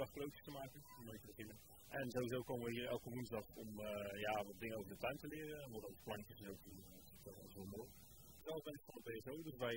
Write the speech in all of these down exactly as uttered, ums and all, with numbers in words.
dag klootjes te maken, om mee te beginnen. En sowieso komen we hier elke woensdag om uh, ja, wat dingen over de tuin te leren. En wat over plantjes en ook, dat is wel mooi. Zelf ben ik van de B S O, dus wij...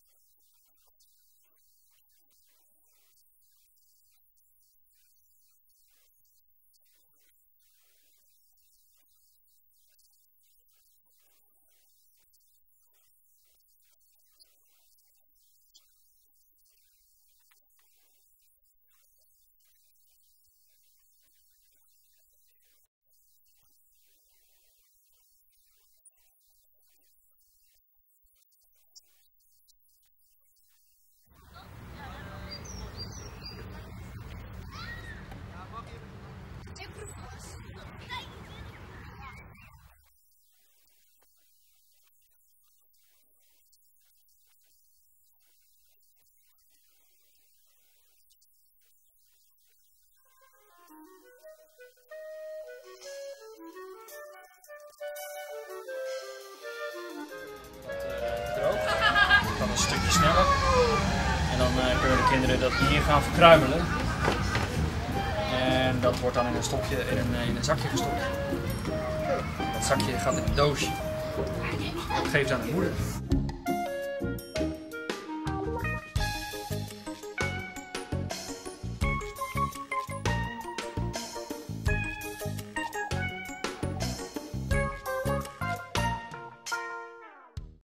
Dan een stukje sneller. En dan uh, kunnen de kinderen dat hier gaan verkruimelen. En dat wordt dan in een stokje, in een, in een zakje gestopt. Dat zakje gaat in een doosje. Dat geeft aan de moeder.